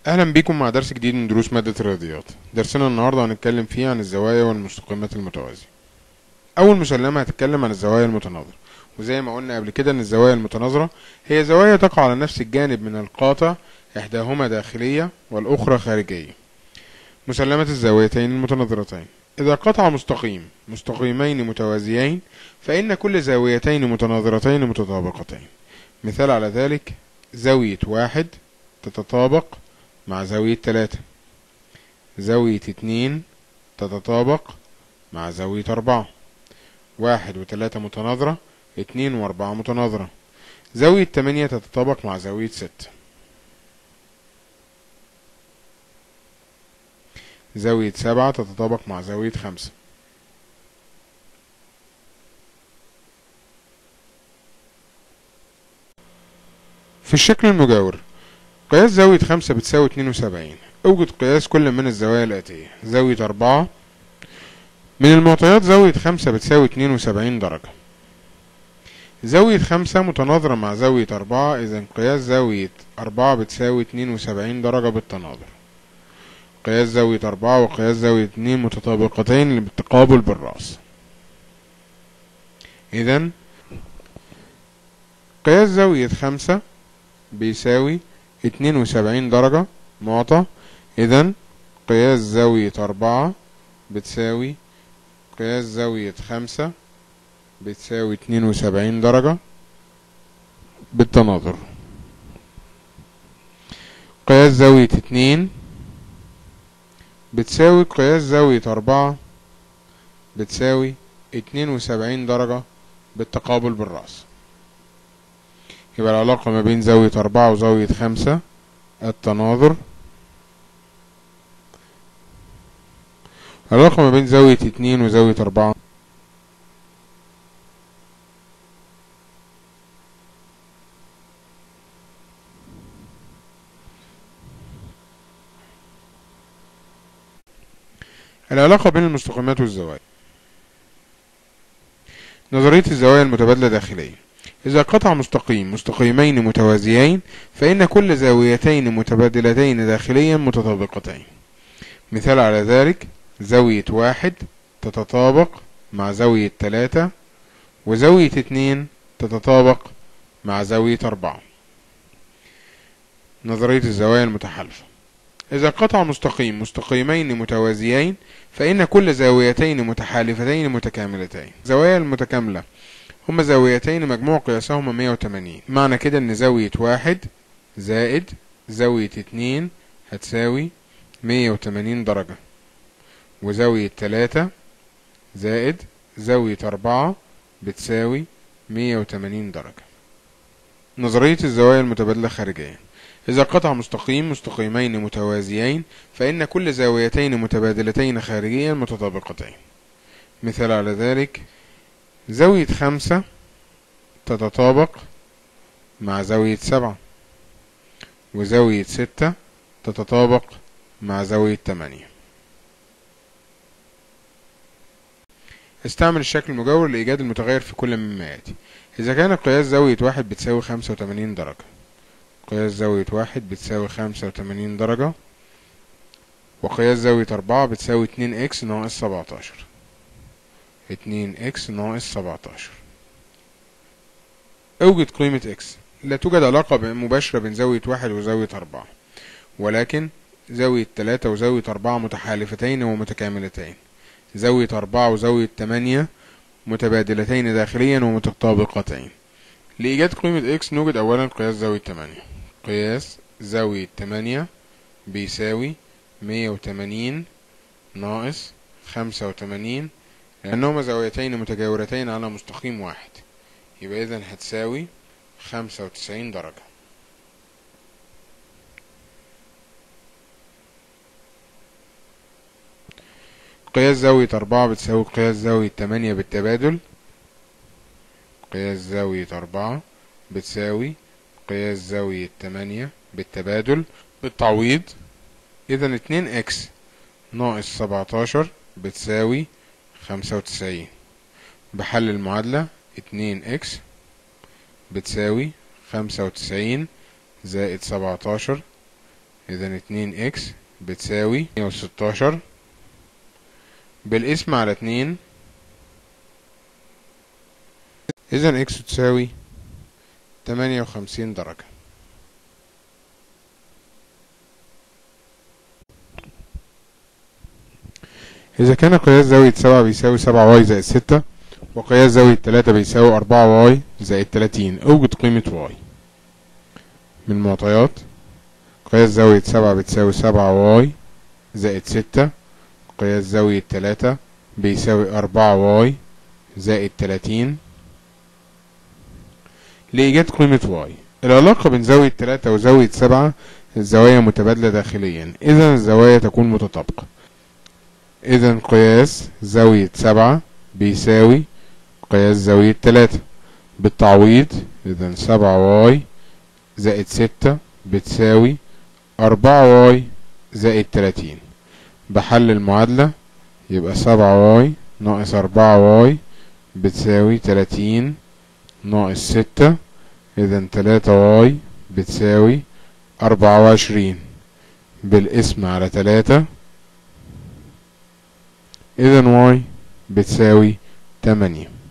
اهلا بيكم مع درس جديد من دروس مادة الرياضيات. درسنا النهاردة هنتكلم فيه عن الزوايا والمستقيمات المتوازية. اول مسلمة هتتكلم عن الزوايا المتناظرة، وزي ما قلنا قبل كده ان الزوايا المتناظرة هي زوايا تقع على نفس الجانب من القاطع، احداهما داخلية والاخرى خارجية. مسلمة الزاويتين المتناظرتين: اذا قطع مستقيمين متوازيين فان كل زاويتين متناظرتين متطابقتين. مثال على ذلك: زاوية 1 تتطابق مع زاوية 3، زاوية 2 تتطابق مع زاوية 4، 1 و3 متناظرة، 2 و4 متناظرة، زاوية 8 تتطابق مع زاوية 6، زاوية 7 تتطابق مع زاوية 5. في الشكل المجاور: قياس زاوية 5 بتساوي 72. اوجد قياس كل من الزوايا الآتية: زاوية 4. من المعطيات زاوية 5 بتساوي 72 درجة. زاوية 5 متناظرة مع زاوية 4، إذا قياس زاوية 4 بتساوي 72 درجة بالتناظر. قياس زاوية 4 وقياس زاوية 2 متطابقتين بالتقابل بالرأس. إذا قياس زاوية 5 بيساوي 72 درجة معطى. إذا قياس زاوية 4 بتساوي قياس زاوية 5 بتساوي 72 درجة بالتناظر. قياس زاوية 2 بتساوي قياس زاوية 4 بتساوي 72 درجة بالتقابل بالرأس. يبقى العلاقة ما بين زاوية 4 وزاوية 5 التناظر. العلاقة ما بين زاوية 2 وزاوية 4 العلاقة بين المستقيمات والزوايا. نظرية الزوايا المتبادلة داخلية: إذا قطع مستقيمين متوازيين فإن كل زاويتين متبادلتين داخليا متطابقتين. مثال على ذلك: زاوية 1 تتطابق مع زاوية 3، وزاوية 2 تتطابق مع زاوية 4. نظرية الزوايا المتحالفة: إذا قطع مستقيمين متوازيين فإن كل زاويتين متحالفتين متكاملتين. زوايا المتكاملة هما زاويتين مجموع قياسهما 180. معنى كده ان زاوية 1 زائد زاوية 2 هتساوي 180 درجة، وزاوية 3 زائد زاوية 4 بتساوي 180 درجة. نظرية الزوايا المتبادلة خارجيا: إذا قطع مستقيمين متوازيين فإن كل زاويتين متبادلتين خارجيا متطابقتين. مثال على ذلك: زاوية 5 تتطابق مع زاوية 7، وزاوية 6 تتطابق مع زاوية 8. استعمل الشكل المجاور لإيجاد المتغير في كل مما يأتي. إذا كان قياس زاوية 1 بتساوي 85 درجة، قياس زاوية 1 بتساوي 85 درجة، وقياس زاوية 4 بتساوي 2x ناقص 17. 2x ناقص 17. اوجد قيمة x. لا توجد علاقة مباشرة بين زاوية 1 وزاوية 4، ولكن زاوية 3 وزاوية 4 متحالفتين ومتكاملتين. زاوية 4 وزاوية 8 متبادلتين داخليا ومتطابقتين. لإيجاد قيمة x نوجد أولا قياس زاوية 8. قياس زاوية 8 بيساوي 180 ناقص 85، لأنهما زاويتين متجاورتين على مستقيم واحد، يبقى إذن هتساوي 95 درجة. قياس زاوية 4 بتساوي قياس زاوية 8 بالتبادل. قياس زاوية 4 بتساوي قياس زاوية 8 بالتبادل بالتعويض. إذن 2x ناقص 17 بتساوي 95. بحل المعادلة 2x بتساوي 95 زائد 17 إذا 2x بتساوي 116 بالقسم على 2. إذا x تساوي 58 درجة. إذا كان قياس زاوية 7 بيساوي 7y زائد 6 وقياس زاوية 3 بيساوي 4y زائد 30، اوجد قيمة y. من معطيات قياس زاوية 7 بتساوي 7y زائد 6، قياس زاوية 3 بيساوي 4y زائد 30. لإيجاد قيمة y، العلاقة بين زاوية 3 وزاوية 7 الزوايا متبادلة داخليا، إذا الزوايا تكون متطابقة. إذا قياس زاوية 7 بيساوي قياس زاوية 3 بالتعويض. إذا 7y زائد 6 بتساوي 4y زائد 30. بحل المعادلة يبقى 7y ناقص 4y بتساوي 30 ناقص 6. إذا 3y بتساوي 24 بالقسم على 3. إذا y بتساوي 8.